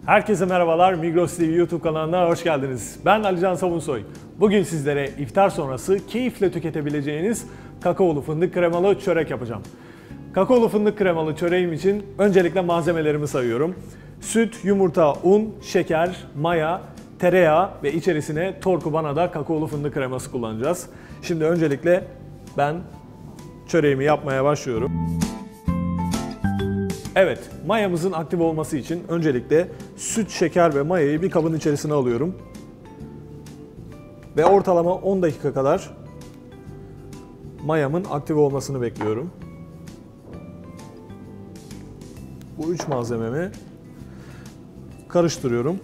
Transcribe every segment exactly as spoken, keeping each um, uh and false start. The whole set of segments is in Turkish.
Herkese merhabalar, Migros T V YouTube kanalına hoş geldiniz. Ben Alican Savunsoy. Bugün sizlere iftar sonrası keyifle tüketebileceğiniz kakaolu fındık kremalı çörek yapacağım. Kakaolu fındık kremalı çöreğim için öncelikle malzemelerimi sayıyorum. Süt, yumurta, un, şeker, maya, tereyağı ve içerisine Torkubana'da kakaolu fındık kreması kullanacağız. Şimdi öncelikle ben çöreğimi yapmaya başlıyorum. Evet, mayamızın aktif olması için öncelikle süt, şeker ve mayayı bir kabın içerisine alıyorum. Ve ortalama on dakika kadar mayamın aktif olmasını bekliyorum. Bu üç malzememi karıştırıyorum.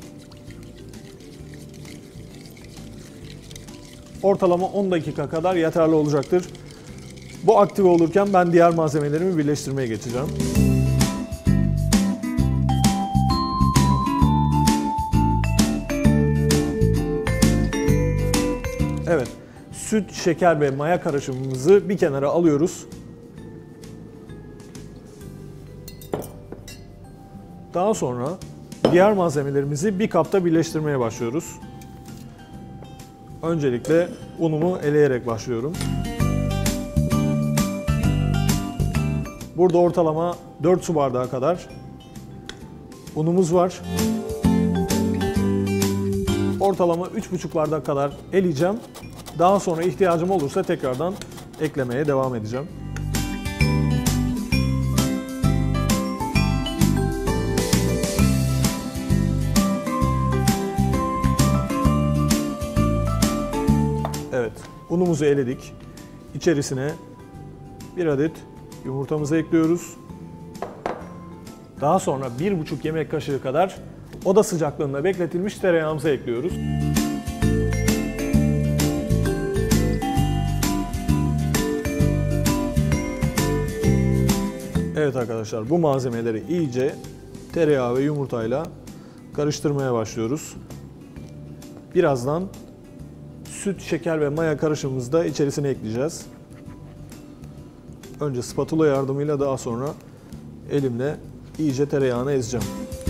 Ortalama on dakika kadar yeterli olacaktır. Bu aktif olurken ben diğer malzemelerimi birleştirmeye geçeceğim. Evet, süt, şeker ve maya karışımımızı bir kenara alıyoruz. Daha sonra diğer malzemelerimizi bir kapta birleştirmeye başlıyoruz. Öncelikle unumu eleyerek başlıyorum. Burada ortalama dört su bardağı kadar unumuz var. Ortalama üç buçuk bardak kadar eleyeceğim. Daha sonra ihtiyacım olursa tekrardan eklemeye devam edeceğim. Evet, unumuzu eledik. İçerisine bir adet yumurtamızı ekliyoruz. Daha sonra bir buçuk yemek kaşığı kadar oda sıcaklığında bekletilmiş tereyağımızı ekliyoruz. Evet arkadaşlar, bu malzemeleri iyice tereyağı ve yumurtayla karıştırmaya başlıyoruz. Birazdan süt, şeker ve maya karışımımızı da içerisine ekleyeceğiz. Önce spatula yardımıyla, daha sonra elimle iyice tereyağını ezeceğim.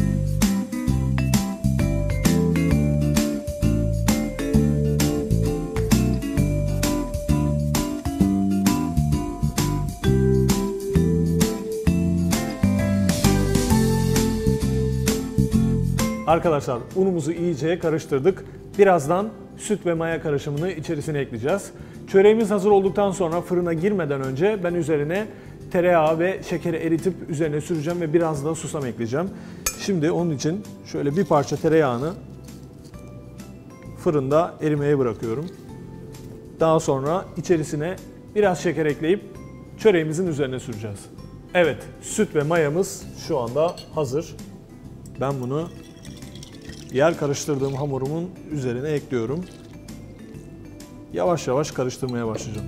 Arkadaşlar, unumuzu iyice karıştırdık. Birazdan süt ve maya karışımını içerisine ekleyeceğiz. Çöreğimiz hazır olduktan sonra fırına girmeden önce ben üzerine tereyağı ve şekeri eritip üzerine süreceğim ve biraz da susam ekleyeceğim. Şimdi onun için şöyle bir parça tereyağını fırında erimeye bırakıyorum. Daha sonra içerisine biraz şeker ekleyip çöreğimizin üzerine süreceğiz. Evet, süt ve mayamız şu anda hazır. Ben bunu diğer karıştırdığım hamurumun üzerine ekliyorum. Yavaş yavaş karıştırmaya başlayacağım.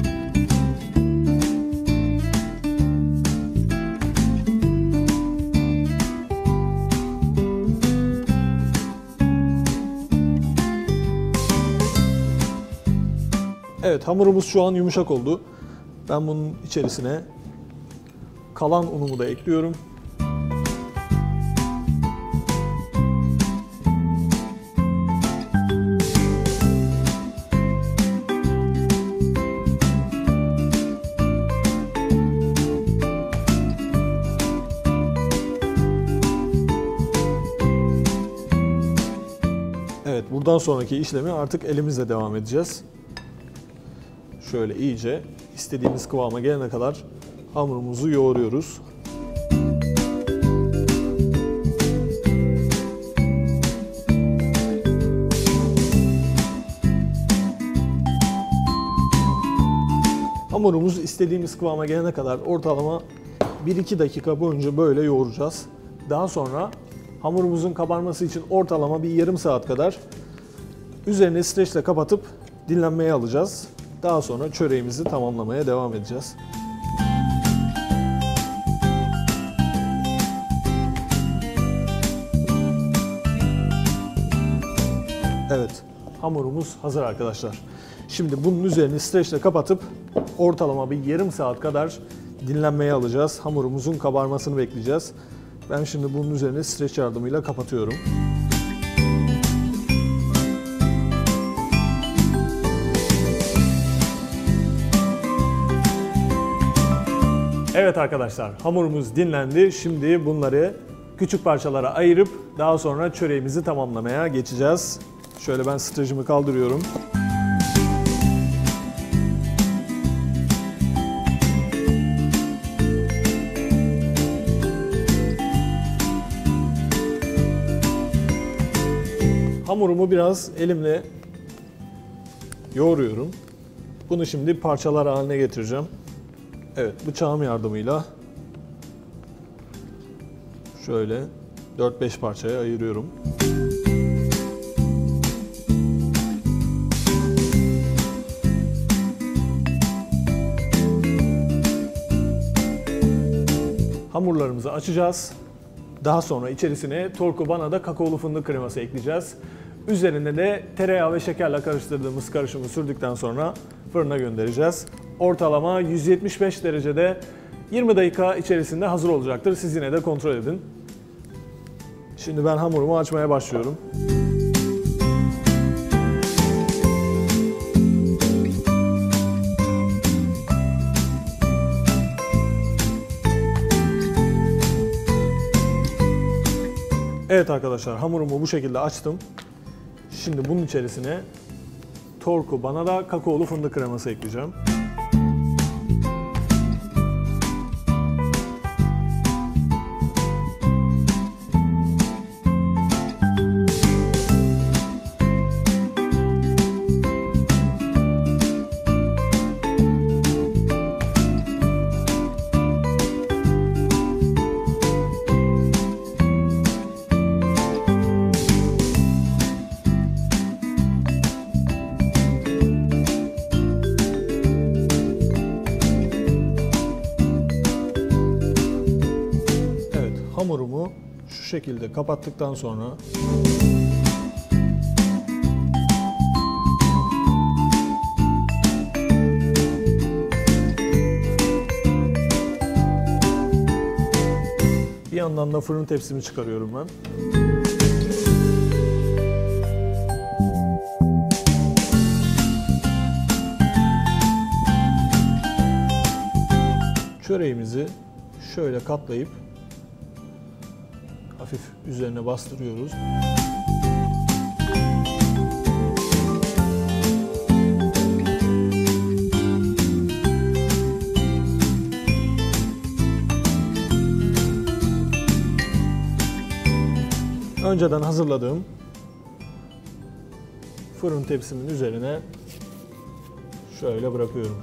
Evet, hamurumuz şu an yumuşak oldu. Ben bunun içerisine kalan unumu da ekliyorum. Evet, buradan sonraki işlemi artık elimizle devam edeceğiz. Şöyle iyice istediğimiz kıvama gelene kadar hamurumuzu yoğuruyoruz. Hamurumuz istediğimiz kıvama gelene kadar ortalama bir iki dakika boyunca böyle yoğuracağız. Daha sonra hamurumuzun kabarması için ortalama bir yarım saat kadar üzerine streçle kapatıp dinlenmeye alacağız. Daha sonra çöreğimizi tamamlamaya devam edeceğiz. Evet, hamurumuz hazır arkadaşlar. Şimdi bunun üzerini streçle kapatıp ortalama bir yarım saat kadar dinlenmeye alacağız. Hamurumuzun kabarmasını bekleyeceğiz. Ben şimdi bunun üzerine streç yardımıyla kapatıyorum. Evet arkadaşlar, hamurumuz dinlendi. Şimdi bunları küçük parçalara ayırıp daha sonra çöreğimizi tamamlamaya geçeceğiz. Şöyle ben streçimi kaldırıyorum. Hamurumu biraz elimle yoğuruyorum. Bunu şimdi parçalar haline getireceğim. Evet, bıçağım yardımıyla şöyle dört beş parçaya ayırıyorum. Hamurlarımızı açacağız. Daha sonra içerisine Torku Bana'da kakaolu fındık kreması ekleyeceğiz. Üzerine de tereyağı ve şekerle karıştırdığımız karışımı sürdükten sonra fırına göndereceğiz. Ortalama yüz yetmiş beş derecede yirmi dakika içerisinde hazır olacaktır. Siz yine de kontrol edin. Şimdi ben hamurumu açmaya başlıyorum. Evet arkadaşlar, hamurumu bu şekilde açtım. Şimdi bunun içerisine Torku Bana'da kakaolu fındık kreması ekleyeceğim. Hamurumu şu şekilde kapattıktan sonra bir yandan da fırın tepsimi çıkarıyorum ben. Çöreğimizi şöyle katlayıp hafif üzerine bastırıyoruz. Önceden hazırladığım fırın tepsimin üzerine şöyle bırakıyorum.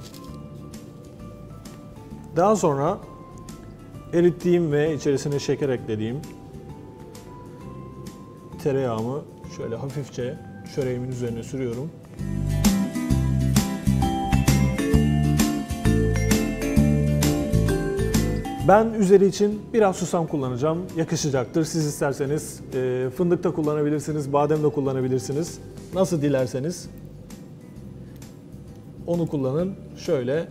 Daha sonra erittiğim ve içerisine şeker eklediğim tereyağımı şöyle hafifçe çöreğimin üzerine sürüyorum. Ben üzeri için biraz susam kullanacağım. Yakışacaktır. Siz isterseniz e, fındık da kullanabilirsiniz, badem de kullanabilirsiniz. Nasıl dilerseniz onu kullanın. Şöyle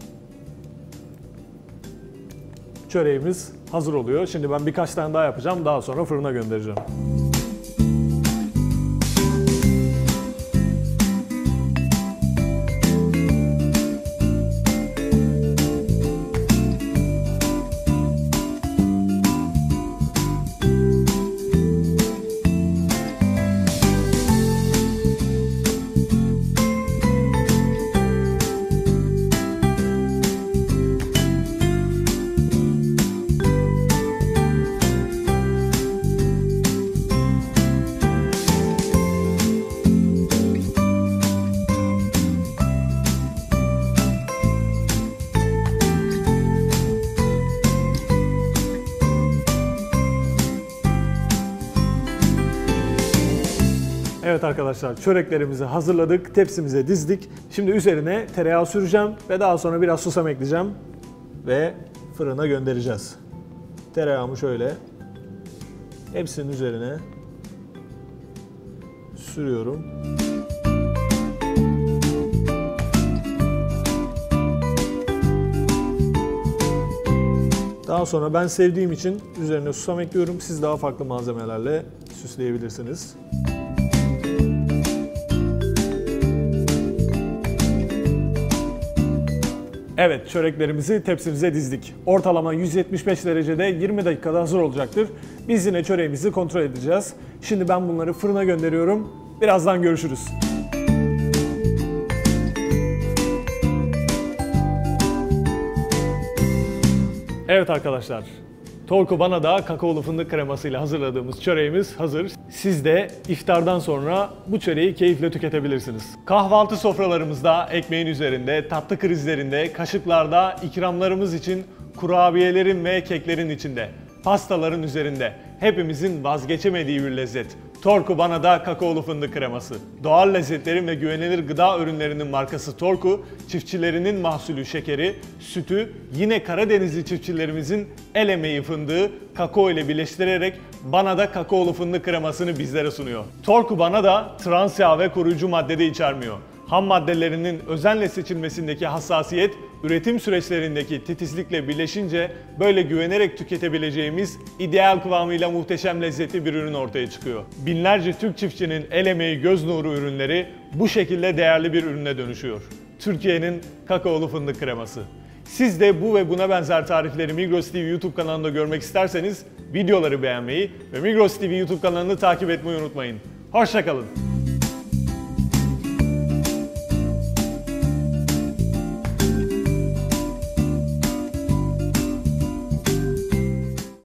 çöreğimiz hazır oluyor. Şimdi ben birkaç tane daha yapacağım. Daha sonra fırına göndereceğim. Evet arkadaşlar, çöreklerimizi hazırladık, tepsimize dizdik. Şimdi üzerine tereyağı süreceğim ve daha sonra biraz susam ekleyeceğim ve fırına göndereceğiz. Tereyağımı şöyle hepsinin üzerine sürüyorum. Daha sonra ben sevdiğim için üzerine susam ekliyorum. Siz daha farklı malzemelerle süsleyebilirsiniz. Evet, çöreklerimizi tepsimize dizdik. Ortalama yüz yetmiş beş derecede yirmi dakikada hazır olacaktır. Biz yine çöreğimizi kontrol edeceğiz. Şimdi ben bunları fırına gönderiyorum. Birazdan görüşürüz. Evet arkadaşlar, Torku Bana'da kakaolu fındık kremasıyla hazırladığımız çöreğimiz hazır. Siz de iftardan sonra bu çöreği keyifle tüketebilirsiniz. Kahvaltı sofralarımızda, ekmeğin üzerinde, tatlı krizlerinde, kaşıklarda, ikramlarımız için, kurabiyelerin ve keklerin içinde, pastaların üzerinde hepimizin vazgeçemediği bir lezzet. Torku Bana'da kakaolu fındık kreması. Doğal lezzetlerin ve güvenilir gıda ürünlerinin markası Torku, çiftçilerinin mahsulü şekeri, sütü, yine Karadenizli çiftçilerimizin el emeği fındığı kakao ile birleştirerek Bana'da kakaolu fındık kremasını bizlere sunuyor. Torku Bana'da trans yağ ve koruyucu madde de içermiyor. Ham maddelerinin özenle seçilmesindeki hassasiyet, üretim süreçlerindeki titizlikle birleşince böyle güvenerek tüketebileceğimiz ideal kıvamıyla muhteşem lezzetli bir ürün ortaya çıkıyor. Binlerce Türk çiftçinin el emeği, göz nuru ürünleri bu şekilde değerli bir ürüne dönüşüyor. Türkiye'nin kakaolu fındık kreması. Siz de bu ve buna benzer tarifleri Migros T V YouTube kanalında görmek isterseniz videoları beğenmeyi ve Migros T V YouTube kanalını takip etmeyi unutmayın. Hoşça kalın.